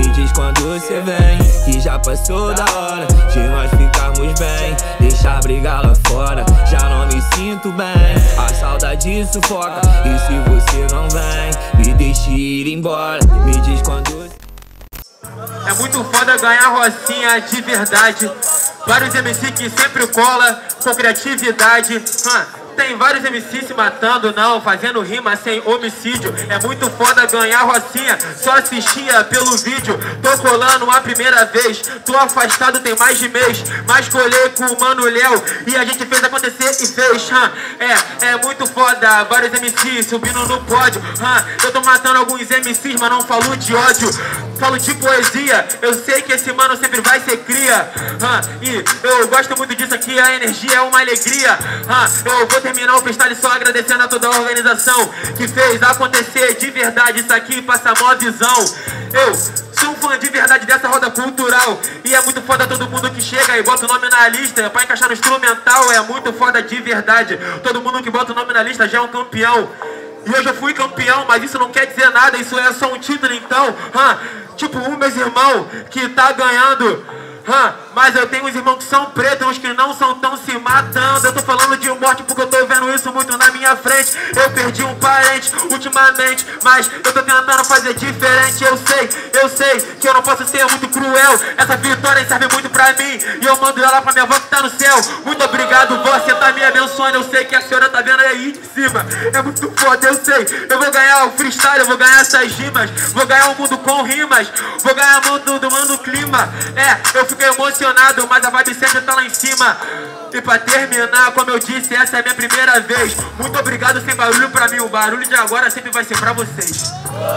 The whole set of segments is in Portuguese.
Me diz quando você vem, que já passou da hora de nós ficarmos bem, deixar brigar lá fora. Já não me sinto bem, a saudade sufoca. E se você não vem, me deixe ir embora. Me diz quando... É muito foda ganhar Rocinha de verdade. Vários MC que sempre cola com criatividade. Tem vários MCs se matando, não, fazendo rima sem homicídio. É muito foda ganhar Rocinha, só assistia pelo vídeo. Tô colando a primeira vez, tô afastado tem mais de mês, mas colei com o Mano Léo e a gente fez acontecer e fez. É muito foda, vários MCs subindo no pódio. Eu tô matando alguns MCs, mas não falo de ódio, falo de poesia. Eu sei que esse mano sempre vai ser cria. E eu gosto muito disso aqui, a energia é uma alegria. Eu vou terminar o freestyle só agradecendo a toda a organização que fez acontecer de verdade isso aqui, passa a maior visão. Eu sou um fã de verdade dessa roda cultural e é muito foda todo mundo que chega e bota o nome na lista pra encaixar no instrumental. É muito foda de verdade, todo mundo que bota o nome na lista já é um campeão. E hoje eu fui campeão, mas isso não quer dizer nada, isso é só um título então. Tipo meus irmãos que tá ganhando. Mas eu tenho uns irmãos que são pretos, uns que não são tão se matando. Eu tô falando de morte porque eu tô vendo isso muito na minha frente. Eu perdi um parente ultimamente, mas eu tô tentando fazer diferente. Eu sei que eu não posso ser muito cruel. Essa vitória serve muito pra mim e eu mando ela pra minha avó que tá no céu. Muito obrigado, vó, você tá me abençoando. Eu sei que a senhora tá vendo aí de cima. É muito foda, eu sei. Eu vou ganhar o freestyle, eu vou ganhar essas rimas, vou ganhar o mundo com rimas, vou ganhar o mundo do mano clima. Eu fiquei emocionado, mas a vibe sempre tá lá em cima. E pra terminar, como eu disse, essa é a minha primeira vez. Muito obrigado, sem barulho pra mim. O barulho de agora sempre vai ser pra vocês.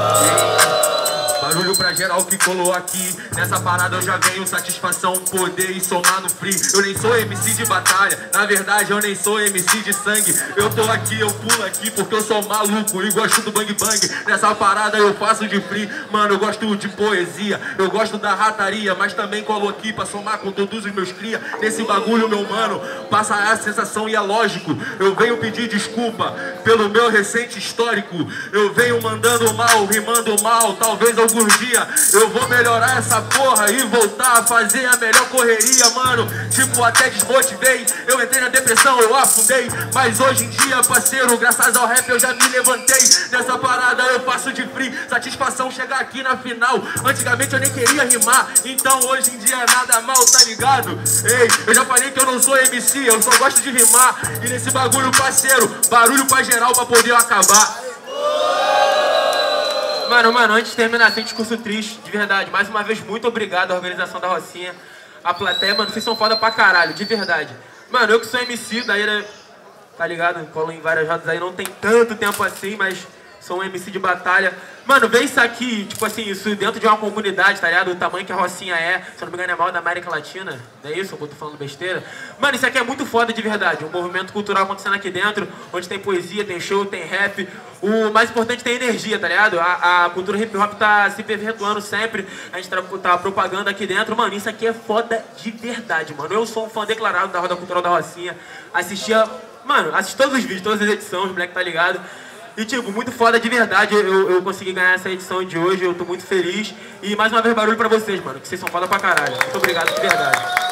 Barulho pra geral que colou aqui. Nessa parada eu já venho satisfação, poder e somar no free. Eu nem sou MC de batalha, na verdade eu nem sou MC de sangue. Eu tô aqui, eu pulo aqui porque eu sou maluco e gosto do bang bang. Nessa parada eu faço de free, mano, eu gosto de poesia, eu gosto da rataria, mas também colo aqui pra somar com todos os meus cria. Nesse bagulho, meu mano, passa a sensação e é lógico. Eu venho pedir desculpa pelo meu recente histórico. Eu venho mandando mal, rimando mal, talvez algum dia eu vou melhorar essa porra e voltar a fazer a melhor correria, mano. Tipo, até desmotivei, eu entrei na depressão, eu afundei, mas hoje em dia, parceiro, graças ao rap eu já me levantei. Nessa parada eu faço de free, satisfação chegar aqui na final. Antigamente eu nem queria rimar, então hoje em dia nada mal, tá ligado? Ei, eu já falei que eu não sou MC, eu só gosto de rimar. E nesse bagulho, parceiro, barulho pra geral pra poder eu acabar. Mano, antes de terminar, sem discurso triste, de verdade, mais uma vez, muito obrigado à organização da Rocinha, a plateia, mano, vocês são foda pra caralho, de verdade. Mano, eu que sou MC, daí, né, tá ligado? Colo em várias rodas aí, não tem tanto tempo assim, mas sou um MC de batalha. Mano, vê isso aqui, tipo assim, isso dentro de uma comunidade, tá ligado? O tamanho que a Rocinha é, se eu não me engano é maior da América Latina, não é isso? Eu tô falando besteira. Mano, isso aqui é muito foda de verdade, um movimento cultural acontecendo aqui dentro, onde tem poesia, tem show, tem rap. O mais importante tem energia, tá ligado? A cultura hip hop tá se perpetuando sempre, a gente tá propagando aqui dentro. Mano, isso aqui é foda de verdade, mano. Eu sou um fã declarado da Roda Cultural da Rocinha, assisti todos os vídeos, todas as edições, o moleque tá ligado. E tipo, muito foda de verdade, eu consegui ganhar essa edição de hoje, eu tô muito feliz. E mais uma vez barulho pra vocês, mano, que vocês são foda pra caralho. Muito obrigado de verdade.